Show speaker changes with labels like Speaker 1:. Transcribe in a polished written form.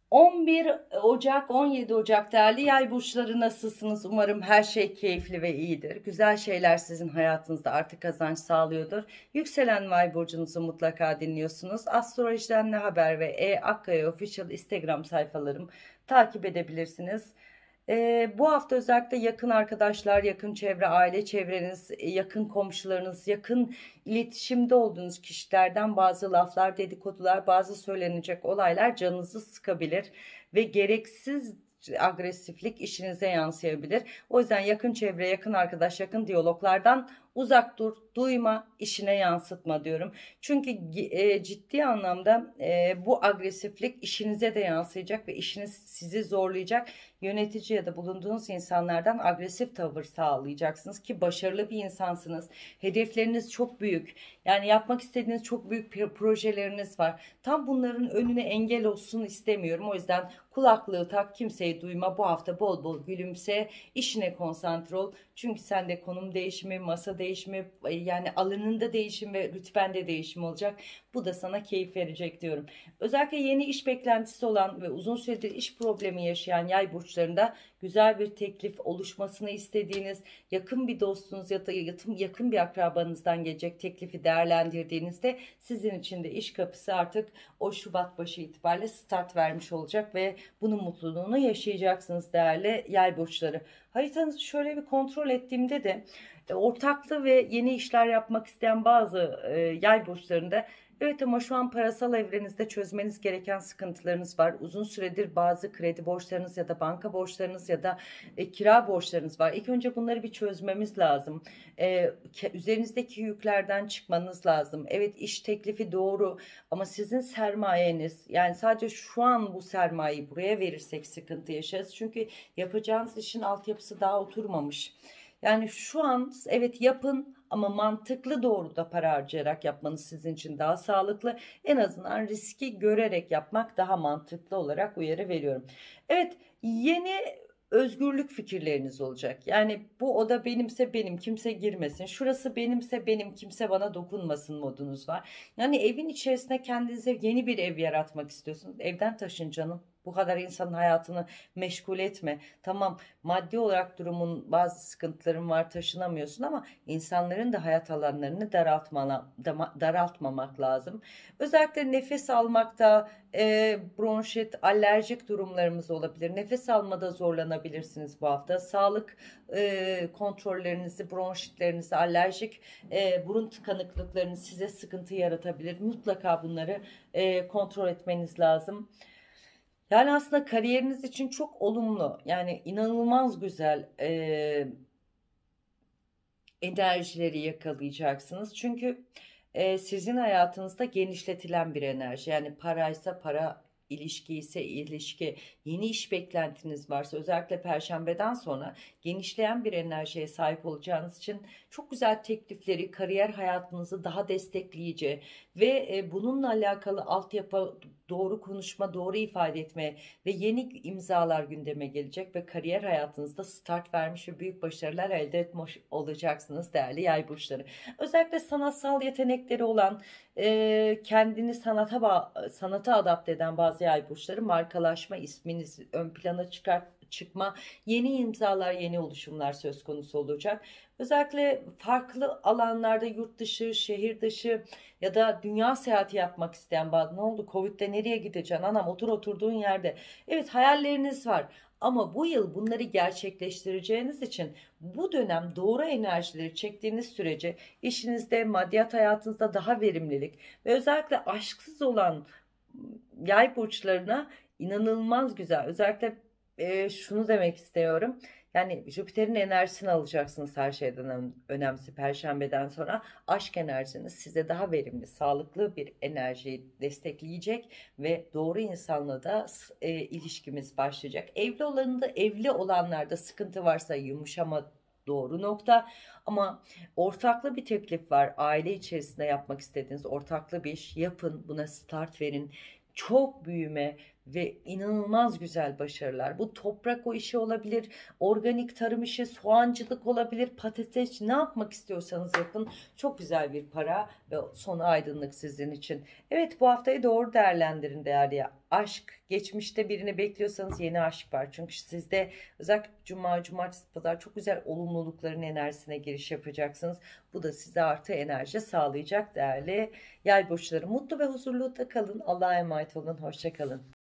Speaker 1: 11 Ocak, 17 Ocak değerli yay burçları nasılsınız? Umarım her şey keyifli ve iyidir. Güzel şeyler sizin hayatınızda artık kazanç sağlıyordur. Yükselen yay burcunuzu mutlaka dinliyorsunuz. Astrolojiden ne haber ve Akkaya Official Instagram sayfalarım takip edebilirsiniz. Bu hafta özellikle yakın arkadaşlar, yakın çevre, aile çevreniz, yakın komşularınız, yakın iletişimde olduğunuz kişilerden bazı laflar, dedikodular, bazı söylenecek olaylar canınızı sıkabilir ve gereksiz agresiflik işinize yansıyabilir. O yüzden yakın çevre, yakın arkadaş, yakın diyaloglardan uzak dur, duyma, işine yansıtma diyorum. Çünkü ciddi anlamda bu agresiflik işinize de yansıyacak ve işiniz sizi zorlayacak. Yönetici ya da bulunduğunuz insanlardan agresif tavır sağlayacaksınız ki başarılı bir insansınız. Hedefleriniz çok büyük. Yani yapmak istediğiniz çok büyük projeleriniz var. Tam bunların önüne engel olsun istemiyorum. O yüzden kulaklığı tak, kimseyi duyma. Bu hafta bol bol gülümse, işine konsantre ol. Çünkü sende konum değişimi, masa değişimi, yani alanında değişim ve rütbende değişim olacak. Bu da sana keyif verecek diyorum. Özellikle yeni iş beklentisi olan ve uzun süredir iş problemi yaşayan yay burçlarında güzel bir teklif oluşmasını istediğiniz, yakın bir dostunuz ya da yakın bir akrabanızdan gelecek teklifi değerlendirdiğinizde sizin için de iş kapısı artık o Şubat başı itibariyle start vermiş olacak ve bunun mutluluğunu yaşayacaksınız değerli yay burçları. Haritanızı şöyle bir kontrol ettiğimde de ortaklı ve yeni işler yapmak isteyen bazı yay burçlarında, evet, ama şu an parasal evrenizde çözmeniz gereken sıkıntılarınız var. Uzun süredir bazı kredi borçlarınız ya da banka borçlarınız ya da kira borçlarınız var. İlk önce bunları bir çözmemiz lazım. Üzerinizdeki yüklerden çıkmanız lazım. Evet, iş teklifi doğru ama sizin sermayeniz, yani sadece şu an bu sermayeyi buraya verirsek sıkıntı yaşarız. Çünkü yapacağınız işin altyapısı daha oturmamış. Yani şu an evet yapın ama mantıklı doğruda para harcayarak yapmanız sizin için daha sağlıklı. En azından riski görerek yapmak daha mantıklı olarak uyarı veriyorum. Evet, yeni özgürlük fikirleriniz olacak. Yani bu oda benimse benim, kimse girmesin. Şurası benimse benim, kimse bana dokunmasın modunuz var. Yani evin içerisinde kendinize yeni bir ev yaratmak istiyorsunuz. Evden taşın canım. Bu kadar insanın hayatını meşgul etme. Tamam, maddi olarak durumun bazı sıkıntıların var, taşınamıyorsun ama insanların da hayat alanlarını daraltmamak lazım. Özellikle nefes almakta bronşit, alerjik durumlarımız olabilir. Nefes almada zorlanabilirsiniz bu hafta. Sağlık kontrollerinizi, bronşitlerinizi, alerjik burun tıkanıklıklarınız size sıkıntı yaratabilir. Mutlaka bunları kontrol etmeniz lazım. Yani aslında kariyeriniz için çok olumlu, yani inanılmaz güzel enerjileri yakalayacaksınız. Çünkü sizin hayatınızda genişletilen bir enerji. Yani paraysa para, ilişki ise ilişki, yeni iş beklentiniz varsa özellikle Perşembeden sonra genişleyen bir enerjiye sahip olacağınız için çok güzel teklifleri, kariyer hayatınızı daha destekleyici ve bununla alakalı altyapı, doğru konuşma, doğru ifade etme ve yeni imzalar gündeme gelecek ve kariyer hayatınızda start vermiş ve büyük başarılar elde etmiş olacaksınız değerli yay burçları. Özellikle sanatsal yetenekleri olan, kendini sanata adapte eden bazı yay burçları markalaşma, isminiz ön plana çıkma, yeni imzalar, yeni oluşumlar söz konusu olacak. Özellikle farklı alanlarda yurt dışı, şehir dışı ya da dünya seyahati yapmak isteyen bazı, ne oldu Covid'de nereye gideceksin anam, oturduğun yerde. Evet, hayalleriniz var ama bu yıl bunları gerçekleştireceğiniz için bu dönem doğru enerjileri çektiğiniz sürece işinizde, maddiyat hayatınızda daha verimlilik ve özellikle aşksız olan yay burçlarına inanılmaz güzel. Özellikle şunu demek istiyorum. Yani Jüpiter'in enerjisini alacaksınız her şeyden önemlisi Perşembeden sonra. Aşk enerjiniz size daha verimli, sağlıklı bir enerjiyi destekleyecek ve doğru insanla da ilişkimiz başlayacak. Evli olanlarda sıkıntı varsa yumuşama doğru nokta, ama ortaklı bir teklif var. Aile içerisinde yapmak istediğiniz ortaklı bir iş yapın, buna start verin. Çok büyüme ve inanılmaz güzel başarılar. Bu toprak o işi olabilir, organik tarım işi, soğancılık olabilir, patates, ne yapmak istiyorsanız yapın. Çok güzel bir para ve sonu aydınlık sizin için. Evet, bu haftayı doğru değerlendirin değerli aşk. Geçmişte birini bekliyorsanız yeni aşk var. Çünkü sizde özellikle cuma, cumartesi, pazar çok güzel olumlulukların enerjisine giriş yapacaksınız. Bu da size artı enerji sağlayacak değerli yay burçları. Mutlu ve huzurlu da kalın. Allah'a emanet olun. Hoşça kalın.